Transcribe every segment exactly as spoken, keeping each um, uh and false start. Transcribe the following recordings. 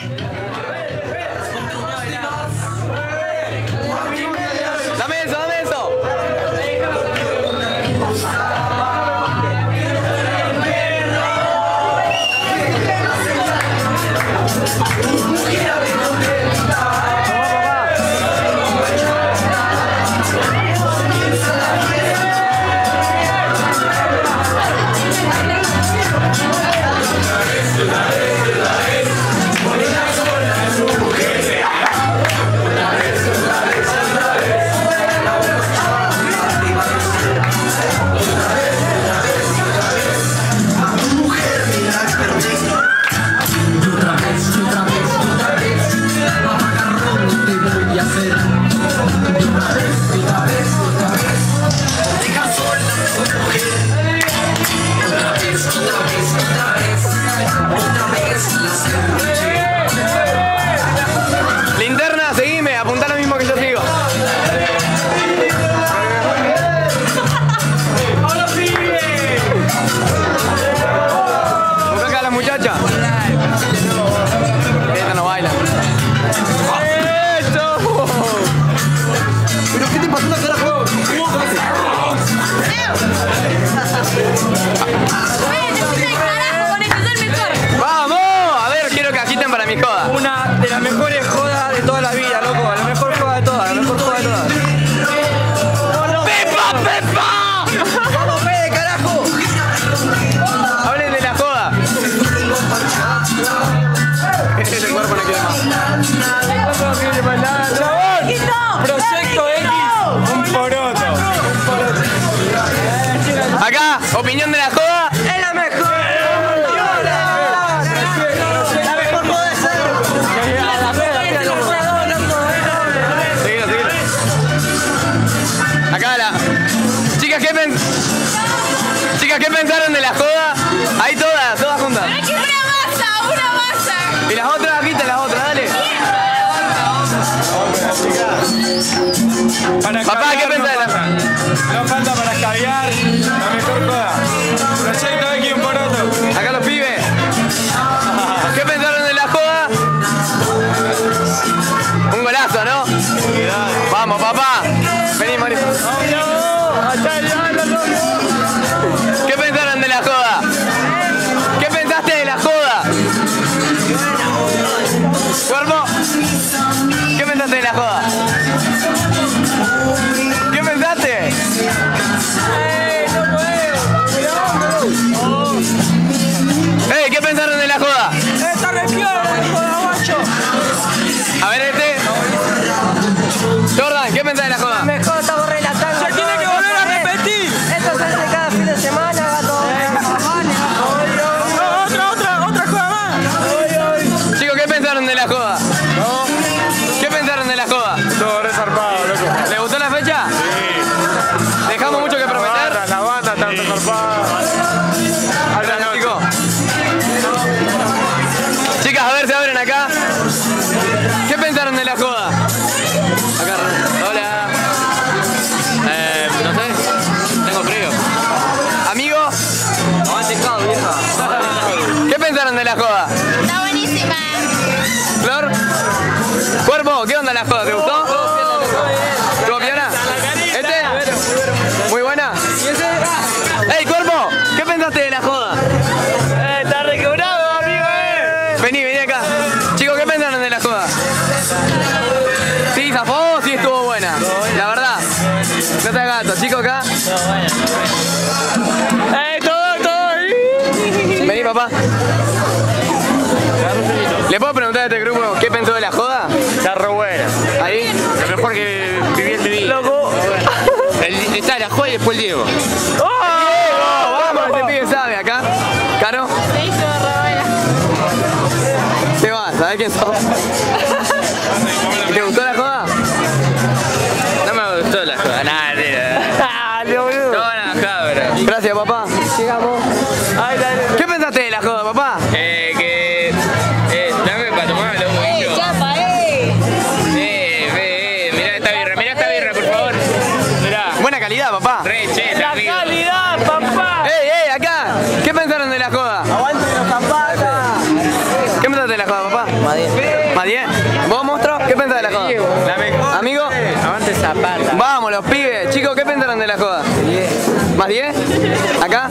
Dame eso, dame eso. Linterna, seguime, apuntá lo mismo que yo sigo. Busca acá a la muchacha. Esta no baila. ¡Eso! ¿Pero qué te pasó la cara, juego? ¡Vamos! A ver, quiero que agiten para mi joda. Una de las mejores jodas de toda la vida, loco. La mejor joda de todas, la mejor joda de todas. ¡Pepa, Pepa! ¡Vamos, Fede, carajo! Hablen de la joda. Ese cuerpo no quiere más. ¡Chabón! Proyecto X, un poroto. Acá, opinión de la joda. ¡Es la mejor! Seguilo, seguilo. Acá la. Chicas, ¿qué pen... Chicas, ¿qué pensaron de la joda? Ahí todas, todas juntas. Pero es que una masa, una masa. Y las otras, agiten las otras, dale. Para Papá, ¿qué pensás de la joda? No falta para escabiar, la mejor joda. Proyecto X, un poroto. Acá los pibes. ¿Qué pensaron de la joda? Un golazo, ¿no? Vamos, papá. Vení, Mario. ¿Qué pensaron de la joda? ¿Qué pensaste de la joda? Cuerpo, ¿qué pensaste de la joda? ¿Qué pensaste? ¡Ey! ¿Qué pensaron de la joda? ¡Está re piola la joda, guacho! A ver este. Jordan, ¿qué pensás de la joda? Mejor estamos relatando. ¡Se tiene que volver a repetir! Esto se hace cada fin de semana, gato. ¡Otra, otra, otra joda más! Chicos, ¿qué pensaron de la joda? ¿Qué pensaron de la joda? Todo resarpado, loco. ¿Les gustó la fecha? Sí. ¿Dejamos mucho que prometer? La banda, la banda está resarpada. Gracias, chicos. Chicas, a ver si abren acá. ¿Qué pensaron de la joda? Acá, hola. Eh, no sé. Tengo frío. Amigo. ¿Qué pensaron de la joda? Está buenísima. ¿Flor? Cuerpo, ¿qué onda la joda? ¿Te gustó? ¿Estuvo piola? ¿Este? ¿Muy buena? ¡Ey, Cuerpo! ¿Qué pensaste de la joda? Eh, está recobrado, amigo, eh. Vení, vení acá. Chicos, ¿qué pensaron de la joda? ¿Sí, zafó o sí estuvo buena? La verdad. No te gato. Chicos, acá. Eh, todo, todo. Vení, papá. ¿Le puedo preguntar a este grupo qué pensó de la joda? Está re buena. Ahí. Lo mejor que viví en mi vida. Loco. El, está la joda y después el Diego. ¡Oh! Vamos, este pibe sabe acá. ¿Caro? Se hizo re buena. ¿Qué va? ¿Sabés quién sos? ¿Te gustó la joda? No me gustó la joda. Nada, tío. Toda la cabra. Gracias, papá. Llegamos. ¿Qué pensaste de la joda, papá? Eh, que... Eh, dame para tomarlo un poquito. Chapa, eh. Eh, eh, mirá esta birra, mirá esta birra, por favor. Mirá. Buena calidad, papá. Re cheta, amigo. ¡Calidad, papá! ¡Ey, ey, acá! ¿Qué pensaron de la joda? ¡Aguante los zapatos! ¿Qué pensaste de la joda, papá? Más diez. ¿Más diez? ¿Vos, monstruo? ¿Qué pensás de la joda? La mejor. ¿Amigo? Avante Zapata. Vamos, los pibes. Chicos, ¿qué pensaron de la joda? ¿Más diez? ¿Acá?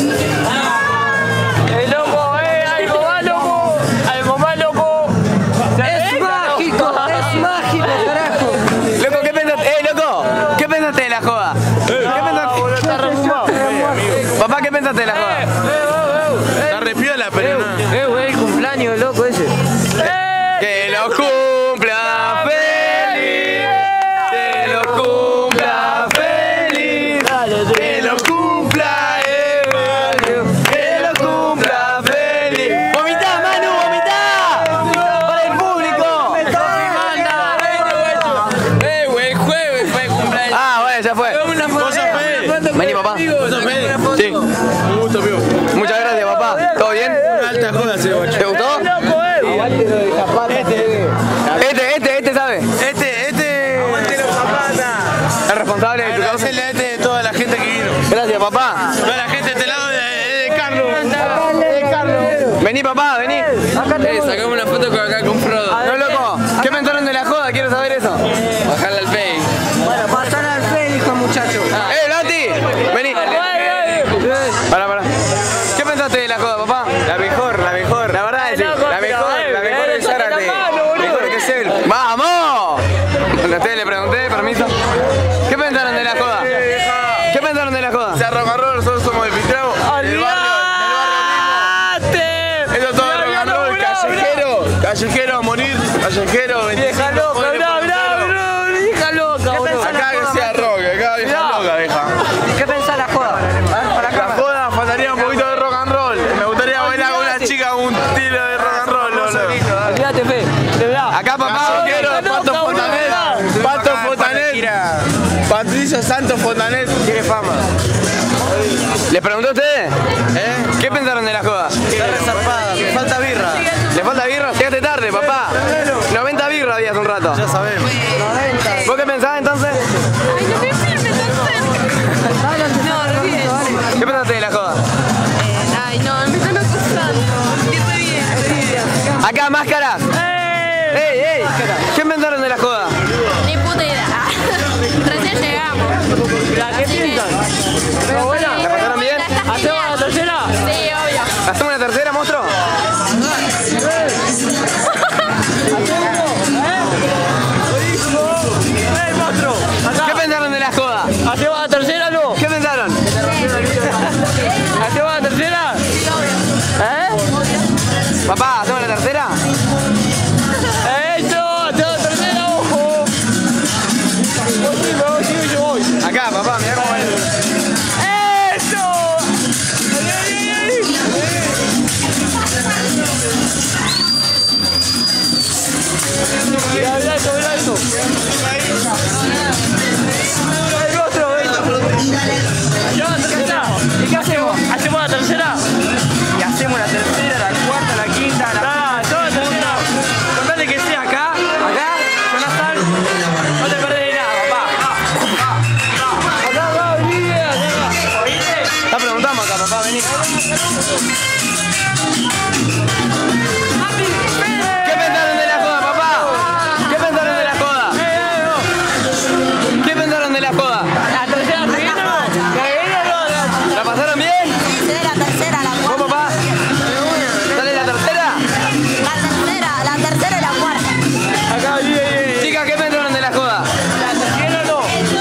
¡El loco, eh! ¡Algo más loco! ¡Algo más loco! Es mágico, es mágico, carajo. Loco, ¿qué pensaste? ¡Eh, loco! ¿Qué pensaste de la joda? ¿Qué pensaste? Está refumado. Papá, ¿qué pensaste de la joda? Está re piola, pero no. Eh, güey, el cumpleaños, loco ese. ¡Que lo cumpla feliz! ¡Que lo cumpla feliz! ¡Que lo cumpla Emanuel! ¡Que lo cumpla feliz! ¡Vomitá, Manu, vomitá! ¡Para el público! Eh, güey, el jueves fue el cumpleaños. Ah, bueno, ya fue. ¿Vos sos Fede? Vení, papá. ¿Vos sos Fede? Sí. Un gusto, amigo. Muchas gracias, papá. ¿Todo bien? Alta joda ese guacho. ¿Te gustó? Este, este, este sabe. Este, este. Aguante los Zapata. El responsable de tu causa. Agradecerle a este de toda la gente que vino. Gracias, papá. Toda la gente de este lado de, de Carlos. De Carlos. Vení, papá, vení. Eh, sacamos una foto con acá con Frodo. No, loco. ¿Qué pensaron de la joda? Quiero saber eso. Bajarla al Pay. Bueno, pasar al fe, hijo muchacho. ¡Eh, Lati! Vení. Pará, pará. ¿Qué pensaste de la joda, papá? La mejor, la mejor. La verdad es sí. La mejor, la mejor de Zárate. Mejor que es él. ¡Vamos! A ustedes le pregunté, permiso. ¿Qué pensaron de la joda? ¿Qué pensaron de la joda? Se rock and roll, nosotros somos de Pitrao. Del barrio, del barrio mismo. Eso es todo de rock and roll, callejero. Callejero a morir, callejero. Vieja loca, bra, bra, bra, vieja loca, boludo. Acá que sea rock, acá vieja loca, vieja. ¿Qué pensás la joda? La joda faltaría un poquito de rock and roll. Me gustaría bailar con una chica un estilo de rock and roll, boludo. Olvídate, Fe. De verdad. Acá, papá. Callejero, Pato Fontanet. Pato Fontanet. Patricio Santos Fontanet. Tiene fama. ¿Les pregunté a ustedes? ¿Eh? ¿Qué pensaron de la joda? Está resarpada, me falta birra. ¿Le falta birra? Llegaste tarde, papá. noventa birra había hace un rato. Ya sabemos. ¿Vos qué pensabas entonces? Ay, no me firme tan cerca. No, re bien. ¿Qué pensaste de la joda? Eh, Ay, no, me están acusando. Sí, re bien, re bien. Acá, máscaras. ¡Ey, ey! ¿Qué pensaron de la joda? Ni puta idea. Recién llegamos. ¿Qué piensan? ¿La pasaron bien? ¿Hacemos la tercera? Sí, obvio. ¿Hacemos una tercera, monstruo? ¡Eh, monstruo! ¿Qué pensaron de la joda? ¿Hacemos la tercera o no? ¿Qué pensaron? ¿Hacemos la tercera? ¿Eh? Papá, ¿hacemos la tercera? ¡Eso! ¡Hacemos la tercera, ojo! Voy, sí, me voy, sí, yo voy. Acá, papá, mirá cómo es. ¡Eso! ¡Ay, ay, ay! Mirá, mirá esto, mirá esto. El monstruo, ven. Hacemos la tercera. ¿Y qué hacemos? ¿Hacemos la tercera? Y hacemos la tercera, la cuarta, la quinta, la Ah, toda la tercera. Con tal de que sea acá, acá, Jonathan, no te perdés de nada, papá. Acá, acá, vení, acá. ¿Oíste? Ya preguntamos acá, papá, vení. ¿Qué pensaron de la joda, papá? ¿Qué pensaron de la joda? ¿Qué pensaron de la joda? ¿La tercera se viene o no? ¿La viene o no? ¿La pasaron bien? Tercera, tercera, la ¿Vos, papá? ¿Sale la tercera? La tercera, la tercera y la cuarta. Acá, vení, vení. Chicas, ¿qué pensaron de la joda? ¿La tercera o no?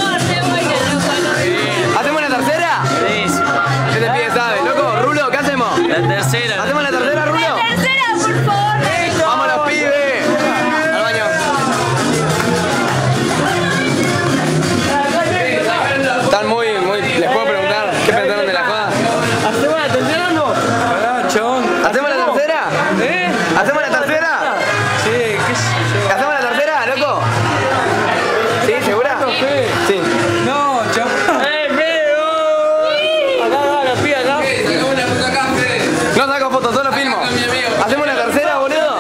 ¿Hacemos la tercera? Sí, sí. Este pibe sabe. Loco, Rulo, ¿qué hacemos? La tercera. ¿Hacemos la tercera, Rulo? Tercera, por favor. ¡Vamos los pibes! Al baño. Están muy, muy... ¿Les puedo preguntar qué pensaron de la joda? ¿Hacemos la tercera o no? ¿Hacemos la tercera? ¿Eh? ¿Hacemos la tercera? Sí, qué sé yo. ¿Hacemos la tercera, loco? ¿Sí? ¿Segura? Sí. No, chaval. ¡Eh, feo! Acá, acá, la piba acá. No saco fotos, solo filmo. ¿Hacemos la tercera, boludo?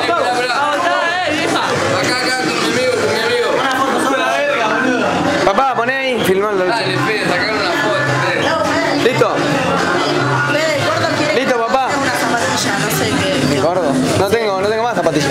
Papá, poné ahí, filmando. Dale, Fede, sacar una foto. ¿Listo? Fede, el gordo quiere ¿Listo, papá? una zapatilla, no sé qué. Gordo. No tengo, no tengo más zapatillas.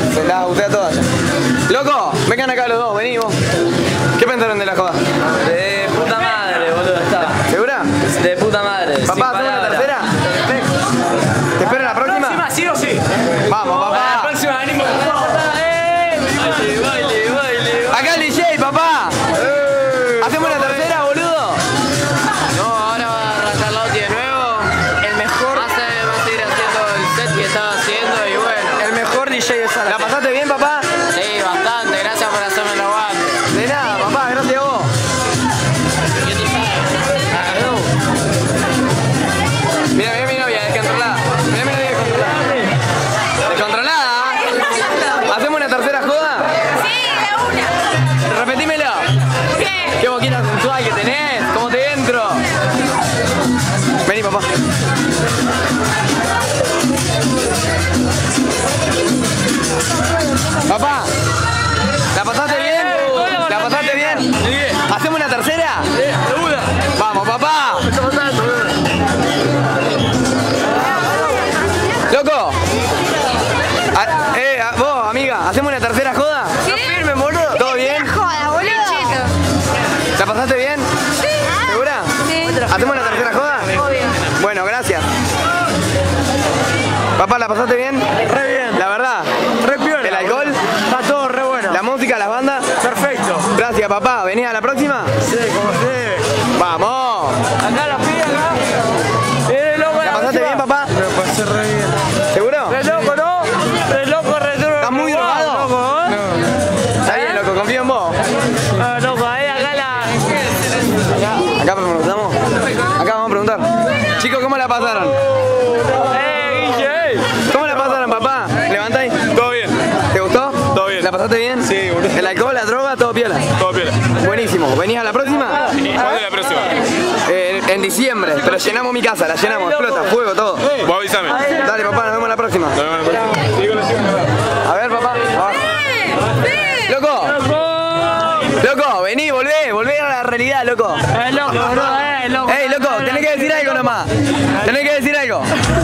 la ¿La pasaste bien, papá? Sí, bastante. Gracias por hacerme el aguante. De nada, papá, gracias a vos. Mira, mira mi novia, descontrolada. Mira mi novia descontrolada. ¿Descontrolada? ¿Hacemos una tercera joda? Sí, de una. Repetímelo. ¿Qué? Qué boquita sensual que tenés. ¿Cómo te entro? Vení, papá. Papá, ¿la pasaste bien? ¿La pasaste bien? ¿Hacemos una tercera? Vamos, papá. Loco. A- eh, a- vos, amiga, ¿hacemos una tercera joda? ¿Sí? Firme, boludo. ¿Todo bien? Joda, boludo. ¿La pasaste bien? Sí. ¿Segura? Sí. ¿Hacemos una tercera joda? Obvio. Bueno, gracias. Papá, ¿la pasaste bien? Re bien. La verdad. Re piola. ¿El alcohol? Está todo re bueno. ¿La música, las bandas? Perfecto. Gracias, papá. ¿Venís a la próxima? Sí, como se. ¡Vamos! Acá la pide acá. Eh, loco, ¿La pasaste bien, papá? Me pasé re bien. ¿Seguro? Re loco, ¿no? Re loco, re duro. ¿Estás muy drogado? Loco, ¿eh? Está bien, loco, confío en vos. Ah, loco, ahí acá la. Acá preguntamos. Acá vamos a preguntar. Chicos, ¿cómo la pasaron? Eh, Guille. ¿Cómo la pasaron, papá? ¿Levantáis? Todo bien, ¿Te gustó? todo bien. ¿La pasaste bien? Sí, boludo. ¿El alcohol, la droga, todo piola? Todo bien. Buenísimo. ¿Venís a la próxima? ¿Cuándo es la próxima? Eh, en diciembre, pero llenamos mi casa, la llenamos, explota, fuego, todo. Vos avísame. Dale, papá, nos vemos la próxima. Nos vemos la próxima. Sí, con la chica. A ver, papá. abajo. Loco, loco, vení, volvé, volvé a la realidad, loco. Eh, loco, bro, eh, loco. Ey, loco, tenés que decir algo nomás. Tenés que decir algo.